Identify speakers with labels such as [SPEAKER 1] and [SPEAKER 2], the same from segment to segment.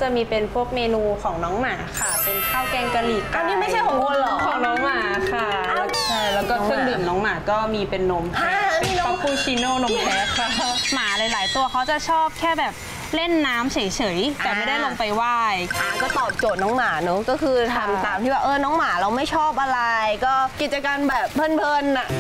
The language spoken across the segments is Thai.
[SPEAKER 1] จะมีเป็นพวกเมนูของน้องหมาค่ะเป็นข้าวแกงกะหรี่ไก่
[SPEAKER 2] อันนี้ไม่ใช่ของคนหรอ
[SPEAKER 1] ของน้องหมาค่ะใช่แล้วก็เครื่องดื่มน้องหมาก็มีเป็นนมแพะเป็นคาปูชิโน่นมแพะค่ะหมาหลายๆตัวเขาจะชอบแค่แบบเล่นน้ำเฉยๆแต่ไม่ได้ลงไปว่าย
[SPEAKER 2] ก็ตอบโจทย์น้องหมาเนอะก็คือทำตามที่ว่าน้องหมาเราไม่ชอบอะไรก็กิจการแบบเพลินๆน่ะ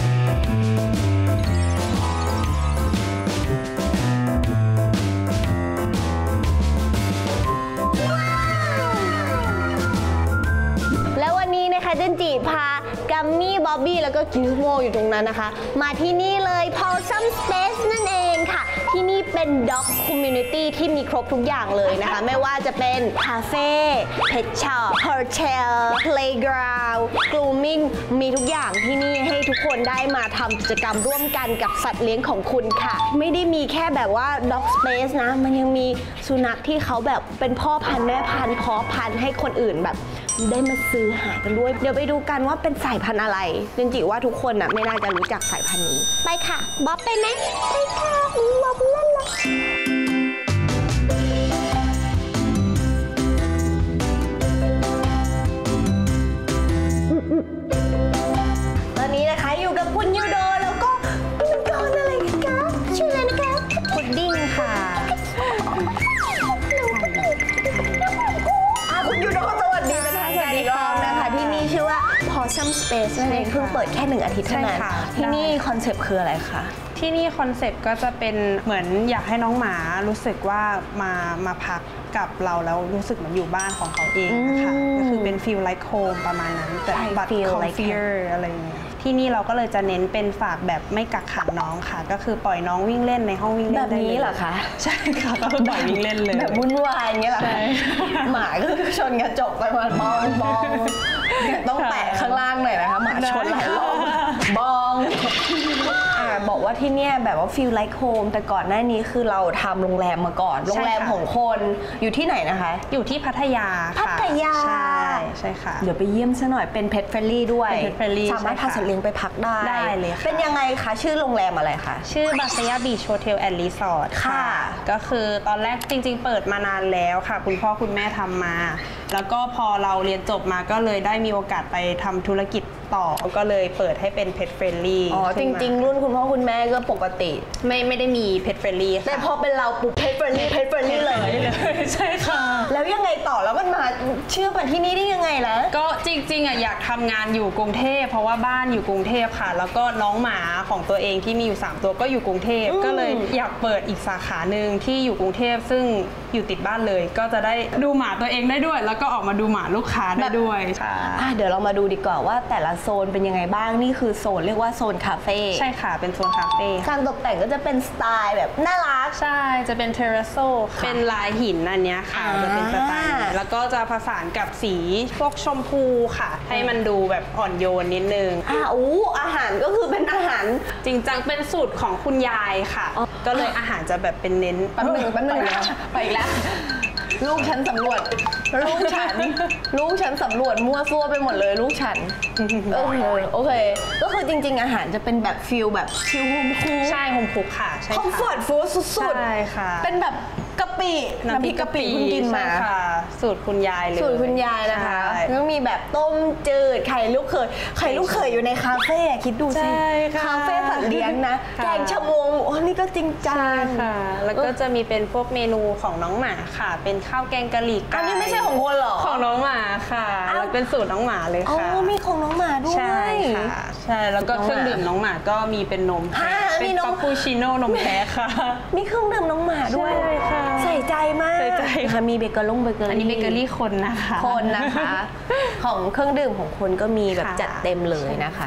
[SPEAKER 2] แล้ววันนี้นะคะเจนจีพากัมมี่บ๊อบบี้แล้วก็กิสโมอยู่ตรงนั้นนะคะมาที่นี่เลย Possum Space นั่นเองค่ะที่นี่เป็น Dog Community ที่มีครบทุกอย่างเลยนะคะไม่ว่าจะเป็นคาเฟ่ Pet Shop Hotel Playground Grooming มีทุกอย่างที่นี่ให้ทุกคนได้มาทำกิจกรรมร่วมกันกับสัตว์เลี้ยงของคุณค่ะไม่ได้มีแค่แบบว่า Dog Space นะมันยังมีสุนัขที่เขาแบบเป็นพ่อพันธุ์แม่พันธุ์เพาะพันธุ์ให้คนอื่นแบบได้มาซื้อหากันด้วยเดี๋ยวไปดูกันว่าเป็นสายพันธุ์อะไรจริงๆว่าทุกคนน่ะไม่น่าจะรู้จักสายพันธุ์นี้ไปค่ะบ๊อบไปไหมไปค่ะบ๊อบเล่นละตอนนี้นะคะอยู่กับคุณยูโดแล้วก็อุปกรณ์อะไรคะชื่ออะไรนะคะพุดดิ้งค่ะคุณยูโดสวัสดีเป็นทางการอีกรอบนะคะที่นี่ชื่อว่า Possum Space นั่นเองเพิ่งเปิดแค่1 อาทิตย์เท่านั้นที่นี่คอนเซปต์คืออะไรคะ
[SPEAKER 1] ที่นี่คอนเซปต์ก็จะเป็นเหมือนอยากให้น้องหมารู้สึกว่ามาพักกับเราแล้วรู้สึกเหมือนอยู่บ้านของเขาเองค่ะก็คือเป็นฟีลไลค์โฮมประมาณนั้นแต่บัตคอมฟิร์อะไรอย่างเงี้ยที่นี่เราก็เลยจะเน้นเป็นฝากแบบไม่กักขังน้องค่ะก็คือปล่อยน้องวิ่งเล่นในห้องวิ่งเล่น
[SPEAKER 2] แบบนี้เหรอคะ
[SPEAKER 1] ใช่ค่ะก็ปล่อยวิ่งเล่นเลย
[SPEAKER 2] แบบวุ่นวายอย่างเงี้ยเหรอหมาก็ชนกระจกไปมาบองต้องแปะข้างล่างหน่อยนะคะหมาชนหลายรอบบองบอกว่าที่เนี่ยแบบว่าฟีลไลค์โฮมแต่ก่อนหน้านี้คือเราทำโรงแรมมาก่อนโรงแรมของคนอยู่ที่ไหนนะคะ
[SPEAKER 1] อยู่ที่พัทยา
[SPEAKER 2] พัทยา
[SPEAKER 1] ใช่ค่ะ
[SPEAKER 2] เดี๋ยวไปเยี่ยมซะหน่อยเป็นเพทเฟรนลี่ด้วยสามารถพาสัตว์เลี้ยงไปพักได้
[SPEAKER 1] เลย
[SPEAKER 2] เป็นยังไงคะชื่อโรงแรมอะไรคะ
[SPEAKER 1] ชื่อบาซายาบีชโฮเทลแอนด์รีสอร์ทค่ะก็คือตอนแรกจริงๆเปิดมานานแล้วค่ะคุณพ่อคุณแม่ทำมาแล้วก็พอเราเรียนจบมาก็เลยได้มีโอกาสไปทำธุรกิจต่อก็เลยเปิดให้เป็นเพทเฟรนลี่
[SPEAKER 2] จริงๆรุ่นคุณพ่อคุณแม่ก็ปกติ
[SPEAKER 1] ไม่ได้มีเพทเฟรนลี่
[SPEAKER 2] แต่พอเป็นเราปุ๊บเพทเฟรนลี่เลย
[SPEAKER 1] ใช่ค่ะ
[SPEAKER 2] แล้วยังไงต่อแล้วมันมาเชื่อมาที่นี่ได้ยังไงล่ะ
[SPEAKER 1] ก็จริงๆอยากทำงานอยู่กรุงเทพเพราะว่าบ้านอยู่กรุงเทพค่ะแล้วก็น้องหมาของตัวเองที่มีอยู่3ตัวก็อยู่กรุงเทพก็เลยอยากเปิดอีกสาขาหนึ่งที่อยู่กรุงเทพซึ่งอยู่ติดบ้านเลยก็จะได้ดูหมาตัวเองได้ด้วยแล้วก็ออกมาดูหมาลูกค้าได้ด้วย
[SPEAKER 2] เดี๋ยวเรามาดูดีกว่าว่าแต่ละโซนเป็นยังไงบ้างนี่คือโซนเรียกว่าโซนคาเฟ่
[SPEAKER 1] ใช่ค่ะเป็นโซนคาเฟ่
[SPEAKER 2] การตกแต่งก็จะเป็นสไตล์แบบน่ารัก
[SPEAKER 1] ใช่จะเป็นเทเรโซเป็นลายหินอันนี้ค่ะจะเป็นสไตล์แล้วก็จะผสานกับสีพวกชมพูค่ะให้มันดูแบบอ่อนโยนนิดนึง
[SPEAKER 2] อาหารก็คือเป็นอาหาร
[SPEAKER 1] จริงจังเป็นสูตรของคุณยายค่ะก็เลยอาหารจะแบบเป็นเน้น
[SPEAKER 2] แป๊บหนึ่งไปอีกแล้วลูกฉันสำรวจลูกฉันสำรวจมั่วซั่วไปหมดเลยลูกฉันโอเคก็คือจริงๆอาหารจะเป็นแบบฟิลแบบชิลโฮมคุก
[SPEAKER 1] ใช่โฮมคุกค่ะใช่
[SPEAKER 2] คอมฟอร์ตฟู้ดสุด
[SPEAKER 1] ๆใช่ค่ะ
[SPEAKER 2] เป็นแบบกะปิน้ำพริกกะปิคุณกินมา
[SPEAKER 1] ค่ะสูตรคุณยายเลย
[SPEAKER 2] สูตรคุณยายนะคะแล้วมีแบบต้มจืดไข่ลูกเขยอยู่ในคาเฟ่คิดดูสิคาเฟ่สัตว์เลี้ยงนะแกงชะมวงนี่ก็จริงจัง
[SPEAKER 1] ค่ะแล้วก็จะมีเป็นพวกเมนูของน้องหมาค่ะเป็นข้าวแกงกะหรี่ไก่
[SPEAKER 2] อันนี้ไม่ใช่ของคนหรอ
[SPEAKER 1] ของน้องหมาค่ะแล้วเป็นสูตรน้องหมาเลยค่ะ
[SPEAKER 2] มีของน้องหมาด้วย
[SPEAKER 1] ใช่ค่ะใช่แล้วก็เครื่องดื่มน้องหมาก็มีเป็นนมแพะเป็นคาปูชิโน่นมแพะค่ะ
[SPEAKER 2] มีเครื่องดื่มน้องหมาด้วยใส่ใจมากค่ะมีเบเกอรี่
[SPEAKER 1] อันนี้เบเกอรี่คนนะคะ
[SPEAKER 2] ของเครื่องดื่มของคนก็มีแบบจัดเต็มเลยนะคะ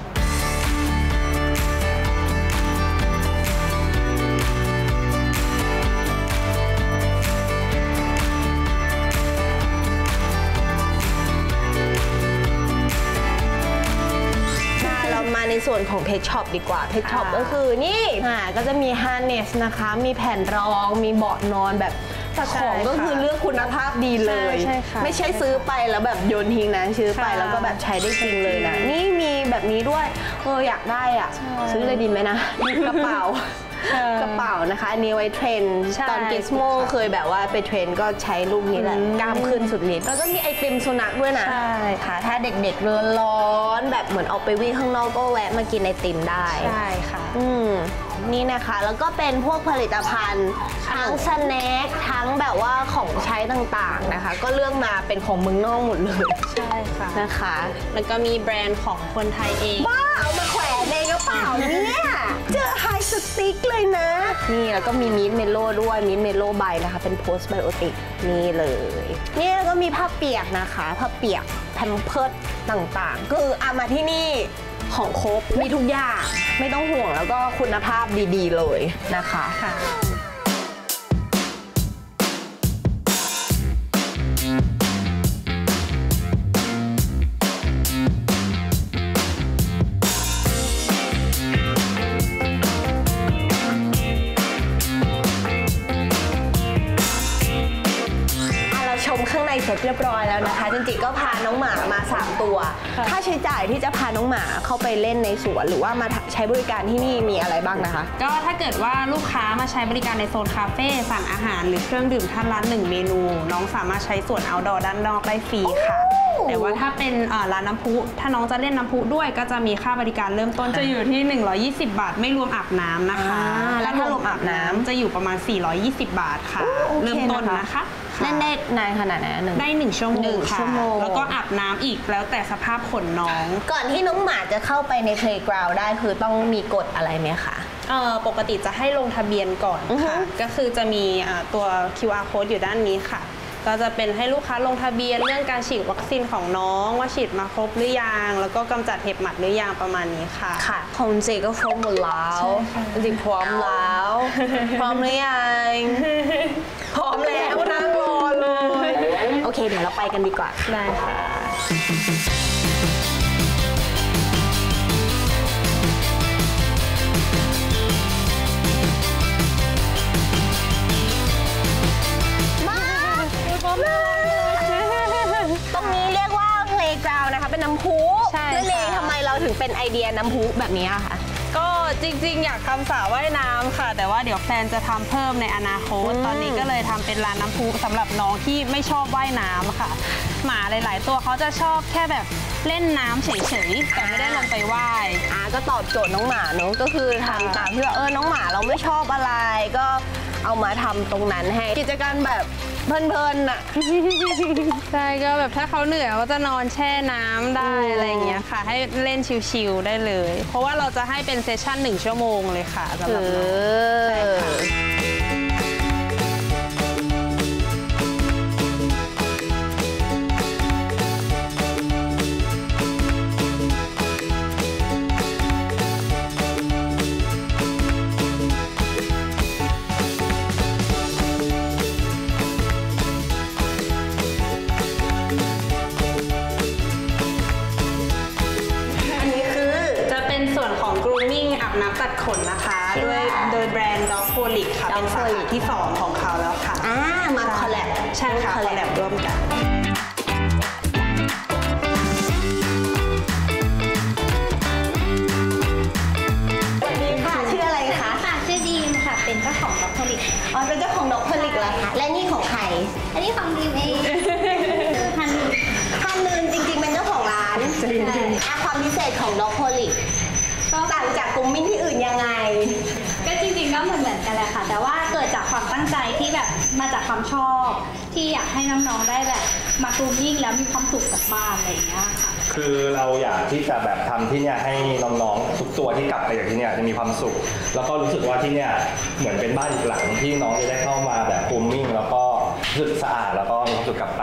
[SPEAKER 2] ในส่วนของเพชช็อปดีกว่าเพชช็อปก็คือนี่ก็จะมีฮาร์เนสนะคะมีแผ่นรองมีเบาะนอนแบบแต่ของก็คือเลือกคุณภาพดีเลยไม่ใช่ซื้อไปแล้วแบบโยนทิ้งนะซื้อไปแล้วก็แบบใช้ได้จริงเลยนะนี่มีแบบนี้ด้วยอยากได้อ่ะซื้อเลยดีไหมนะกระเป๋ากระเป๋านะคะอันนี้ไว้เทรน
[SPEAKER 1] ใช่
[SPEAKER 2] ตอนกิสโมเคยแบบว่าไปเทรนก็ใช้ลูกนี้แหละกล้ามขึ้นสุดฤทธิ์แล้วก็มีไอติมสุนัขด้วยนะ
[SPEAKER 1] ใช่ค่ะ
[SPEAKER 2] ถ้าเด็กๆเรือร้อนแบบเหมือนออกไปวิ่งข้างนอกก็แวะมากินไอติมได้
[SPEAKER 1] ใช่ค่ะ
[SPEAKER 2] นี่นะคะแล้วก็เป็นพวกผลิตภัณฑ์ทั้งสแน็คทั้งแบบว่าของใช้ต่างๆนะคะ ก็เลือกมาเป็นของเมืองนอกหมดเลย
[SPEAKER 1] ใช่ค่ะ
[SPEAKER 2] นะคะ
[SPEAKER 1] แล้วก็มีแบรนด์ของคนไทยเอง
[SPEAKER 2] บ้าเอามาแขวนในกระเป๋าเนี่ยเจอไฮสติ๊กเลยนะ นี่แล้วก็มีมินท์เมโลด้วยมินท์เมโลใบนะคะเป็นโพสต์ไบโอติกนี่เลยเนี่ยก็มีผ้าเปียกนะคะผ้าเปียกแพมเพิร์สต่างๆคือเอามาที่นี่ของครบมีทุกอย่างไม่ต้องห่วงแล้วก็คุณภาพดีๆเลยนะคะ
[SPEAKER 1] ค่ะ
[SPEAKER 2] ชมข้างในเสร็จเรียบร้อยแล้วนะคะจริงๆก็พาน้องหมามา3ตัวค่าใช้จ่ายที่จะพาน้องหมาเข้าไปเล่นในสวนหรือว่ามาใช้บริการที่นี่มีอะไรบ้างนะคะ
[SPEAKER 1] ก็ถ้าเกิดว่าลูกค้ามาใช้บริการในโซนคาเฟ่สั่งอาหารหรือเครื่องดื่มท่านละ1เมนูน้องสามารถใช้ส่วน outdoor ด้านนอกได้ฟรีค่ะแต่ว่าถ้าเป็นร้านน้ำพุถ้าน้องจะเล่นน้ำพุด้วยก็จะมีค่าบริการเริ่มต้นจะอยู่ที่120 บาทไม่รวมอาบน้ำนะคะ
[SPEAKER 2] แล้วถ้ารวมอาบน้ำ
[SPEAKER 1] จะอยู่ประมาณ420 บาทค่ะเริ่มต้นนะคะ
[SPEAKER 2] เล่นได้นานขนาดไหน
[SPEAKER 1] ได้1 ชั่วโมงค่ะแล้วก็อาบน้ำอีกแล้วแต่สภาพขนน้อง
[SPEAKER 2] ก่อนที่น้องหมาจะเข้าไปใน playground ได้คือต้องมีกฎอะไรไหมคะ
[SPEAKER 1] ปกติจะให้ลงทะเบียนก่อนค่ะก็คือจะมีตัว QR code อยู่ด้านนี้ค่ะก็จะเป็นให้ลูกค้าลงทะเบียนเรื่องการฉีดวัคซีนของน้องว่าฉีดมาครบหรือยังแล้วก็กำจัดเห็บหมัดหรือยังประมาณนี้ค่ะ
[SPEAKER 2] ค่ะของเจก็ครบหมดแล้วจริงพร้อมแล้วพร้อมหรือยังพร้อมแล้วนั่งรอเลยโอเคเดี๋ยวเราไปกันดีกว่า
[SPEAKER 1] ได้ค่ะ
[SPEAKER 2] ตรงนี้เรียกว่า playground นะคะเป็นน้ำพุนั่นเองทำไมเราถึงเป็นไอเดียน้ำพุแบบนี้คะ
[SPEAKER 1] ก็จริงๆอยากทำสระว่ายน้ำค่ะแต่ว่าเดี๋ยวแพลนจะทำเพิ่มในอนาคตตอนนี้ก็เลยทำเป็นลานน้ำพุสำหรับน้องที่ไม่ชอบว่ายน้ำค่ะหมาหลายๆตัวเขาจะชอบแค่แบบเล่นน้ำเฉยๆแต่ไม่ได้ลงไปว่าย
[SPEAKER 2] ก็ตอบโจทย์น้องหมาเนอะก็คือทำตามที่ว่าน้องหมาเราไม่ชอบอะไรก็เอามาทำตรงนั้นให้กิจการแบบเพลินๆอ่ะ
[SPEAKER 1] ใช่ก็แบบถ้าเขาเหนื่อยก็จะนอนแช่น้ำได้อะไรอย่างเงี้ยค่ะให้เล่นชิลๆได้เลยเพราะว่าเราจะให้เป็นเซสชั่น1 ชั่วโมงเลยค่ะสำหรับน้องใช่ค่ะน้ำตัดขนนะคะโดยแบรนด์ Dogpholic ค่ะเป็นสาขาที่2ของเขาแล้วค่ะ
[SPEAKER 2] มาคอลแลบ
[SPEAKER 1] ใช่ค่ะคอลแลบร่วมกัน
[SPEAKER 2] สวัสดีค่ะชื่ออะไรคะ
[SPEAKER 3] ชื่อดีมค่ะเป็นเจ้าของ Dogpholic
[SPEAKER 2] เป็นเจ้าของ Dogpholic เหรอคะและนี่ของใคร
[SPEAKER 3] อันนี้ของดีมเองคือฮัน
[SPEAKER 2] นืนจริงๆเป็นเจ้าของร้านความพิเศษของ Dogpholicต่างจากกลุ่มมิ้นที่อื่นยังไง
[SPEAKER 3] ก็จริงๆก็เหมือนกันแหละค่ะแต่ว่าเกิดจากความตั้งใจที่แบบมาจากความชอบที่อยากให้น้องๆได้แบบมากรูมมิ่งแล้วมีความสุขกับบ้านอะไรอย่างเงี้ยค่ะ
[SPEAKER 4] คือเราอยากที่จะแบบทำที่เนี่ยให้น้องๆทุกตัวที่กลับไปจากที่เนี่ยจะมีความสุขแล้วก็รู้สึกว่าที่เนี่ยเหมือนเป็นบ้านอีกหลังที่น้องจะได้เข้ามาแบบกรูมมิ่งแล้วก็รู้สึกสะอาดแล้วก็มีความสุขกลับไป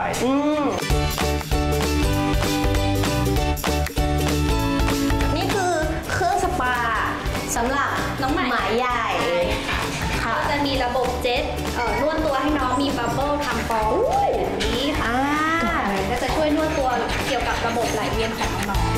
[SPEAKER 2] สำหรับ
[SPEAKER 3] น้องหมา
[SPEAKER 2] ใหญ่
[SPEAKER 3] ก็จะมีระบบเจ็ตนวดตัวให้น้องมีบับเบิ้ลทำฟองแบบนี้ค่ะก็จะช่วยนวดตัวเกี่ยวกับระบบไหลเวียนของน้อง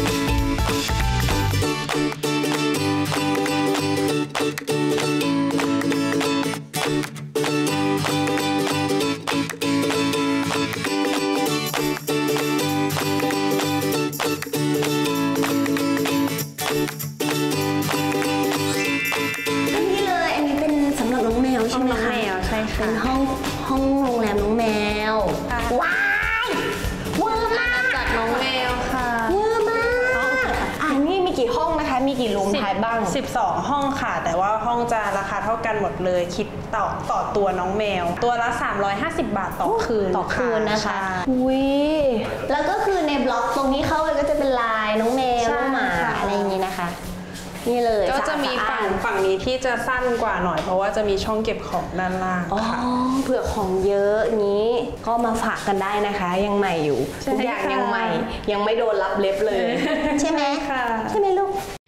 [SPEAKER 1] 12 ห้องค่ะแต่ว่าห้องจะราคาเท่ากันหมดเลยคิดต่อตัวน้องแมวตัวละ350 บาทต่อคืน
[SPEAKER 2] นะคะอุ้ยแล้วก็คือในบล็อกตรงนี้เข้าไปก็จะเป็นลายน้องแมวน้องหมาอะไรอย่างนี้นะคะนี่เลย
[SPEAKER 1] ก็จะมีฝั่งนี้ที่จะสั้นกว่าหน่อยเพราะว่าจะมีช่องเก็บของด้านล่างค่ะ
[SPEAKER 2] เผื่อของเยอะนี้ก็มาฝากกันได้นะคะยังใหม่อยู่ทุกอย่างยังใหม่ยังไม่โดนรับเล็บเลยใช่ไหม
[SPEAKER 1] ค่ะ
[SPEAKER 2] ใช่ไหมลูก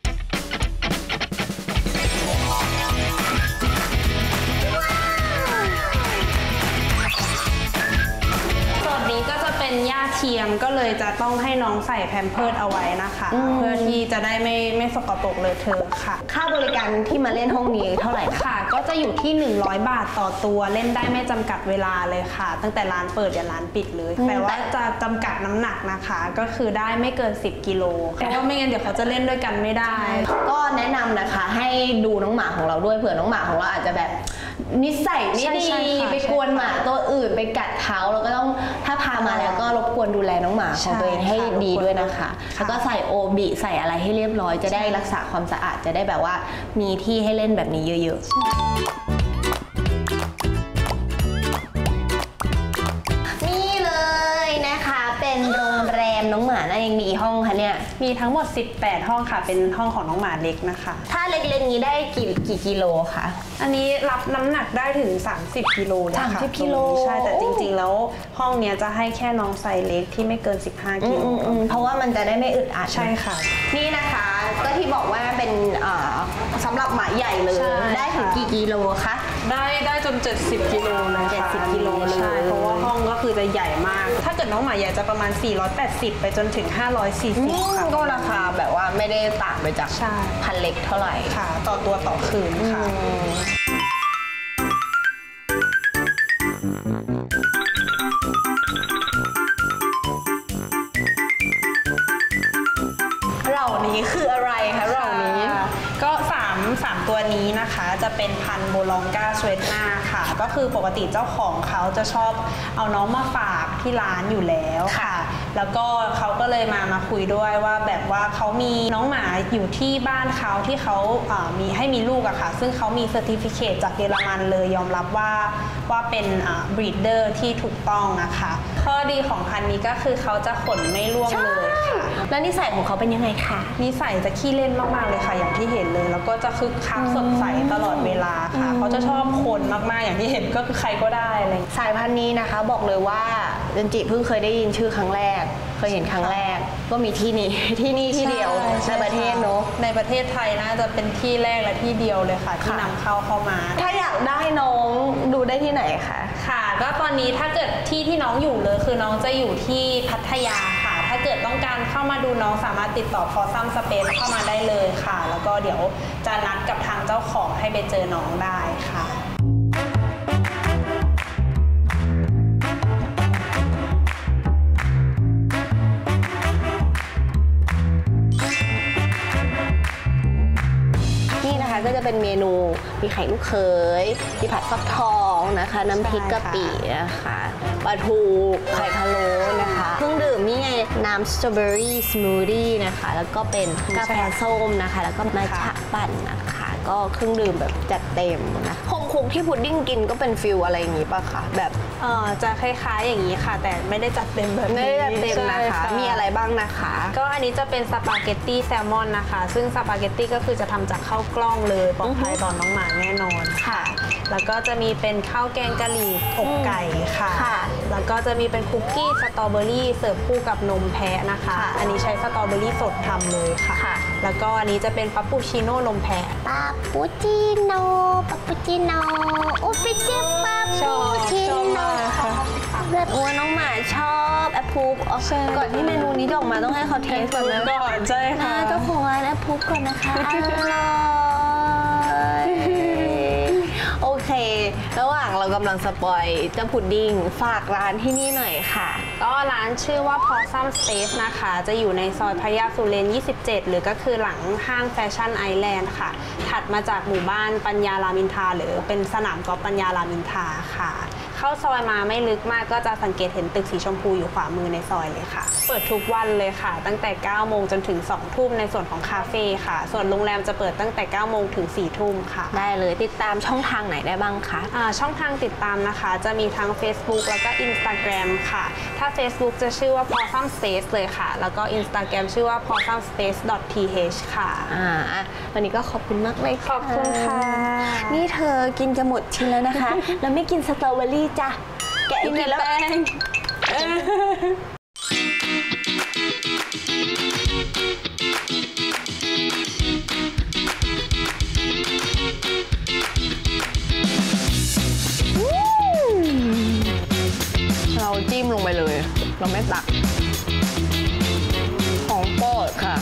[SPEAKER 1] เป็นหญ้าเทียมก็เลยจะต้องให้น้องใส่แพมเพิร์สเอาไว้นะคะเพื่อที่จะได้ไม่สกปรกเลอะเทอะค่ะ
[SPEAKER 2] ค่าบริการที่มาเล่นห้องนี้เท่าไหร่
[SPEAKER 1] ค่ะก็จะอยู่ที่100 บาทต่อตัวเล่นได้ไม่จำกัดเวลาเลยค่ะตั้งแต่ร้านเปิดยันร้านปิดเลยแต่ว่าจะจำกัดน้ำหนักนะคะก็คือได้ไม่เกิน10 กิโลเพราะว่าไม่งั้นเดี๋ยวเขาจะเล่นด้วยกันไม่ได้
[SPEAKER 2] ก็แนะนำนะคะให้ดูน้องหมาของเราด้วยเผื่อน้องหมาของเราอาจจะแบบนิสัยไม่ดีไปกวนหมาตัวอื่นไปกัดเท้าแล้วก็ต้องถ้าพามาแล้วก็รบกวนดูแลน้องหมาของตัวเองให้ดีด้วยนะคะแล้วก็ใส่โอบิใส่อะไรให้เรียบร้อยจะได้รักษาความสะอาดจะได้แบบว่ามีที่ให้เล่นแบบนี้เยอะๆนี่เลยนะคะเป็นโรงแรมน้องหมานั่นเองมีห้องคะเนี่ย
[SPEAKER 1] มีทั้งหมด18 ห้องค่ะเป็นห้องของน้องหมาเล็กนะคะ
[SPEAKER 2] ถ้าเล็กๆนี้ได้กี่กิโลคะ
[SPEAKER 1] อันนี้รับน้ำหนักได้ถึง30 กิโลเลยค่ะ
[SPEAKER 2] 30 กิโล
[SPEAKER 1] ใช่แต่จริงๆแล้วห้องนี้จะให้แค่น้องไซส์เล็กที่ไม่เกิน15 กิโล
[SPEAKER 2] เพราะว่ามันจะได้ไม่อึดอัด
[SPEAKER 1] ใช่ค่ะ
[SPEAKER 2] นี่นะคะก็ที่บอกว่าเป็นสำหรับหมาใหญ่เลยได้ถึงกี่กิโลคะ
[SPEAKER 1] ได้จน70 กิโลเลยค่ะ
[SPEAKER 2] 70 กิโลเลย
[SPEAKER 1] ใช่เพราะว่าห้องก็คือจะใหญ่มากถ้าเกิดน้องหมาใหญ่จะประมาณ480ไปจนถึง540ค่ะ
[SPEAKER 2] ก็ราคาแบบว่าไม่ได้ต่างไปจากพันเล็กเท่าไหร่
[SPEAKER 1] ค่ะต่อตัวต่อคืนค่ะ
[SPEAKER 2] เหล่านี้คืออะไรคะเหล่านี้
[SPEAKER 1] ก็3ตัวนี้นะคะจะเป็นพันธุ์โบลองกาสเวตนาค่ะก็คือปกติเจ้าของเขาจะชอบเอาน้องมาฝากที่ร้านอยู่แล้วค่ะแล้วก็เขาก็เลยมาคุยด้วยว่าแบบว่าเขามีน้องหมาอยู่ที่บ้านเขาที่เขามีลูกอะค่ะซึ่งเขามีเซอร์ติฟิเคตจากเยอรมันเลยยอมรับว่าเป็นบรีดเดอร์ที่ถูกต้องนะคะข้อดีของพันธุ์นี้ก็คือเขาจะขนไม่ร่วงเลยค่ะ
[SPEAKER 2] แล้วนิสัยของเขาเป็นยังไงคะ
[SPEAKER 1] นิสัยจะขี้เล่นมากๆเลยค่ะอย่างที่เห็นเลยแล้วก็จะคึกคักสดใสตลอดเวลาค่ะเขาจะชอบคนมากๆอย่างที่เห็นก็คือใครก็ได้อะไร
[SPEAKER 2] สายพันธุ์นี้นะคะบอกเลยว่าเจนจิเพิ่งเคยได้ยินชื่อครั้งแรกเคยเห็นครั้งแรกก็มีที่นี่ที่เดียวในประเทศเนอะ
[SPEAKER 1] ในประเทศไทยน่าจะเป็นที่แรกและที่เดียวเลยค่ะที่นำเข้ามา
[SPEAKER 2] ถ้าอยากได้น้องดูได้ที่ไหนคะ
[SPEAKER 1] ค่ะก็ตอนนี้ถ้าเกิดที่น้องอยู่เลยคือน้องจะอยู่ที่พัทยาค่ะถ้าเกิดต้องการเข้ามาดูน้องสามารถติดต่อ Possum Space เข้ามาได้เลยค่ะแล้วก็เดี๋ยวจะนัดกับทางเจ้าของให้ไปเจอน้องได้ค่ะ
[SPEAKER 2] ก็จะเป็นเมนูมีไข่ลูกเขยมีผัดฟักทองนะคะน้ำพริกกะปินะคะปลาทูไข่พะโล้นะคะเครื่องดื่มนี่ไงน้ำสตรอเบอรี่สมูทตี้นะคะแล้วก็เป็นกาแฟส้มนะคะแล้วก็มัทฉะปั่นนะคะก็เครื่องดื่มแบบจัดเต็มนะโฮมคุกที่พุดดิ้งกินก็เป็นฟิลอะไรอย่างงี้ป่ะคะแบบ
[SPEAKER 1] จะคล้ายๆอย่างนี้ค่ะแต่ไม่ได้จัดเต็มแบบนี้
[SPEAKER 2] ไม่ได้จัดเต็มนะคะมีอะไรบ้างนะคะ
[SPEAKER 1] ก็อันนี้จะเป็นสปาเกตตี้แซลมอนนะคะซึ่งสปาเกตตี้ก็คือจะทำจากข้าวกล้องเลยปลอดภัยต่อน้องหมาแน่นอน
[SPEAKER 2] ค่ะ
[SPEAKER 1] แล้วก็จะมีเป็นข้าวแกงกะหรี่อกไก่ค่ะแล้วก็จะมีเป็นคุกกี้สตรอเบอรี่เสิร์ฟคู่กับนมแพะนะคะอันนี้ใช้สตรอเบอรี่สดทำเลยค่ะแล้วก็อันนี้จะเป็นปาปูชิโน่นมแพะ
[SPEAKER 2] ปาปูชิโน่โอ้ฟิจิปาปูชิโน่เลือดอ้วนน้องหมาชอบแอปพูฟก่อนที่เมนูนี้จะออกมาต้องให้เขาเทสก่อนนะ
[SPEAKER 1] ก่อนใช่ค่ะ
[SPEAKER 2] เจ้าของร้านแอปพูฟก่อนนะคะโอเคระหว่างเรากำลังสปอยเจ้าพุดดิ้งฝากร้านที่นี่หน่อยค่ะ
[SPEAKER 1] ก็ร้านชื่อว่า Possum Space นะคะจะอยู่ในซอยพญาสุเรน27หรือก็คือหลังห้างแฟชั่นไอแลนด์ค่ะถัดมาจากหมู่บ้านปัญญารามอินทราหรือเป็นสนามกอล์ฟปัญญารามอินทราค่ะเข้าซอยมาไม่ลึกมากก็จะสังเกตเห็นตึกสีชมพูอยู่ขวามือในซอยเลยค่ะเปิดทุกวันเลยค่ะตั้งแต่ 9 โมงจนถึง 2 ทุ่มในส่วนของคาเฟ่ค่ะส่วนโรงแรมจะเปิดตั้งแต่ 9 โมงถึง 4 ทุ่มค่ะ
[SPEAKER 2] ได้เลยติดตามช่องทางไหนได้บ้างคะ
[SPEAKER 1] ช่องทางติดตามนะคะจะมีทั้ง Facebook แล้วก็ Instagram ค่ะถ้า Facebook จะชื่อว่า Possum Space เลยค่ะแล้วก็ Instagram ชื่อว่า possumspace.th ค่ะ
[SPEAKER 2] วันนี้ก็ขอบคุณมากเลย
[SPEAKER 1] ขอบคุณค่ะ
[SPEAKER 2] นี่เธอกินจะหมดชิ้นแล้วนะคะ แล้วไม่กินสตรอเบอรี่จ้ะแกะกินแล้วแป้งเราจิ้มลงไปเลยเราไม่ตักของโปรดค่ะ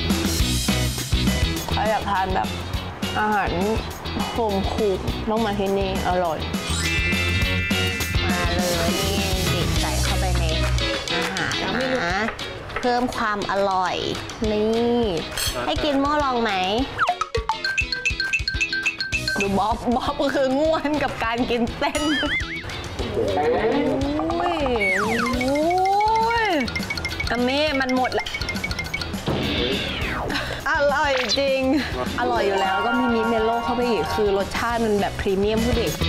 [SPEAKER 2] ใครอยากทานแบบอาหารโฮมคุกต้องมาที่นี่อร่อยมาเลยนี่เด็กใส่เข้าไปในอาหารนะเพิ่มความอร่อยนี่ให้กินโม่ลองไหมดูบ๊อบก็คือง่วนกับการกินเส้นกัมมี่มันหมดแหละอร่อยจริงอร่อยอยู่แล้วก็มีมิเมโลเข้าไปอีกคือรสชาติมันแบบพรีเมียมผู้เด็ก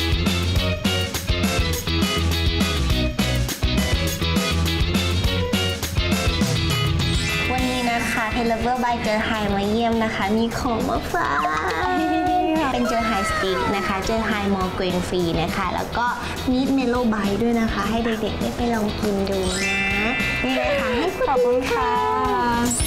[SPEAKER 2] วันนี้นะคะเทเลเวอร์บายเจอไฮมาเยี่ยมนะคะมีของมาฝากเป็นเจอไฮสติ๊กนะคะเจอไฮมอลเกรนฟรีนะคะแล้วก็มีเมโลไบด้วยนะคะให้เด็กๆได้ไปลองกินดูนะนี่เลยค่ะให้
[SPEAKER 1] ขอบคุณค่ะ